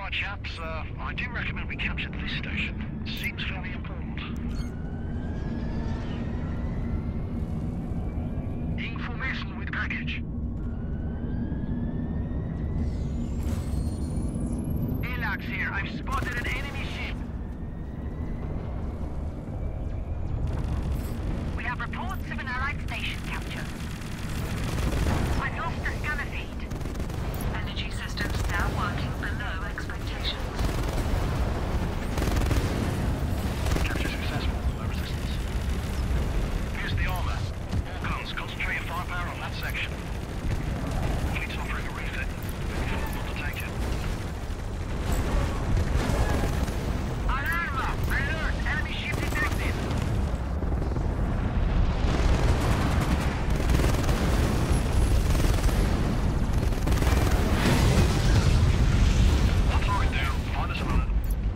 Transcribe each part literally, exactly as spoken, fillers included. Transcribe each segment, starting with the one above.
Alright chaps, uh, I do recommend we capture this station. Seems fairly important. Information with package. Elax here, I've spotted an enemy ship. We have reports of an allied station capture. I've lost the scanner feed. Energy systems now working below expectations. Capture successful, no resistance. Here's the armor. All guns, concentrate your firepower on that section. Fleet's offering a refit. Not to take it. Alarma! Alert! Enemy ship detected! I'll throw it down. Find us another.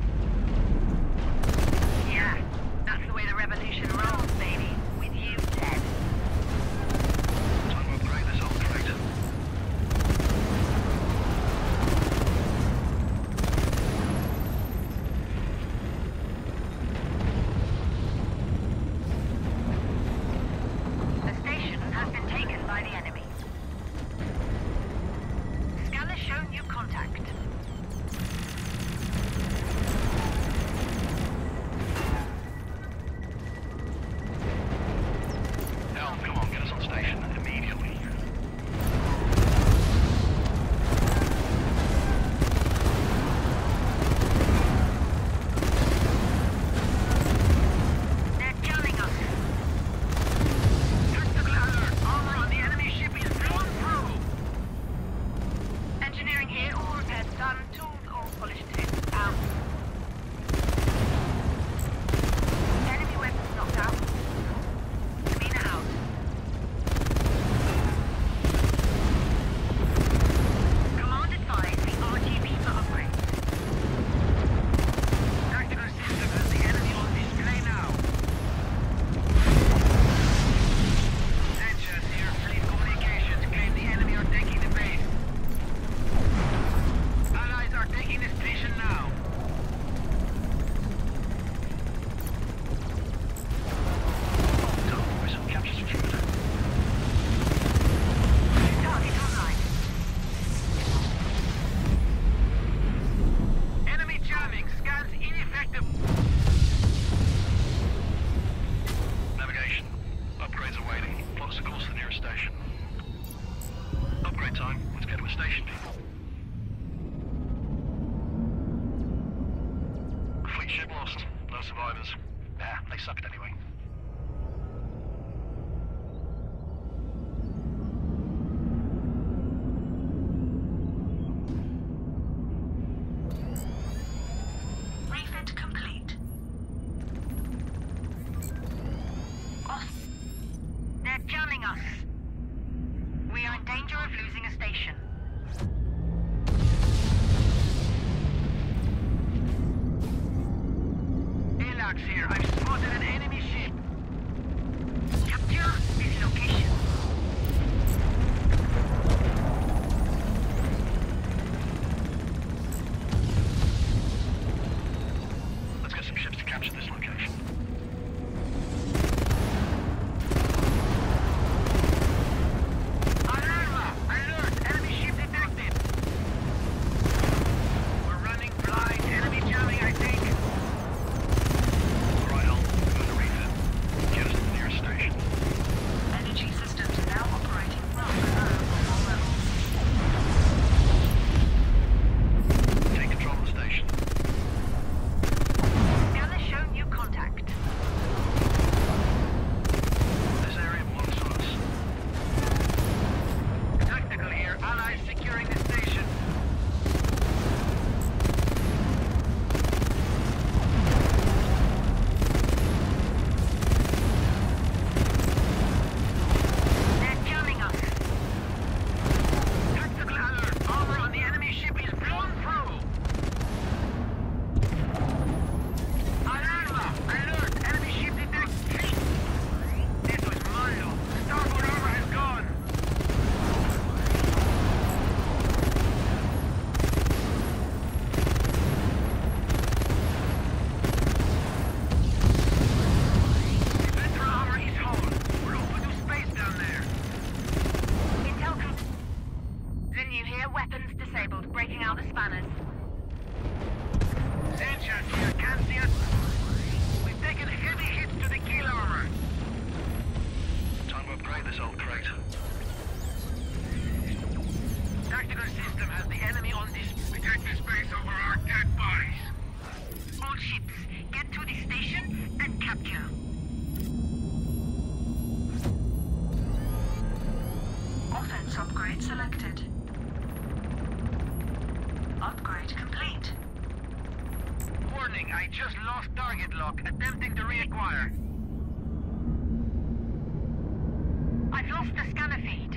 Yeah, that's the way the revolution rolls, baby. With you dead. Time to upgrade this old freighter. The station has been taken by the enemy. Scanner shown you contact. Hell, come on, get us on station immediately. They're jamming us. Tactical alert. Armor on the enemy ship is blown through. Engineering here. All repairs done. Tools all polished in. Out. Enemy weapons knocked out. Cleaner out. Command advised the R G B for upgrade. Tactical system has the enemy on display now. Sanchez here, fleet communications claim the enemy are taking the base. Allies are taking the station now. Done, boys. Capture secured. Target online. Enemy jamming. Scans ineffective. Navigation. Upgrades awaiting. Plot us a course to the nearest station. Upgrade time. Let's get to a station, people. Fleet ship lost. No survivors. Nah, they sucked anyway. Refit complete. Off. They're jamming us. We are in danger of losing a station. Elax here. I've spotted an enemy ship. Capture this location. Let's get some ships to capture this location. Alarma! Alert! Enemy ship spanners. Sanchez here, can't see us. We've taken heavy hits to the keel armor. Time to upgrade this old crate. Tactical system has the enemy on this. We take the space over our dead bodies. All ships, get to the station and capture. Offense upgrade selected. Upgrade complete. Warning, I just lost target lock, attempting to reacquire. I've lost the scanner feed.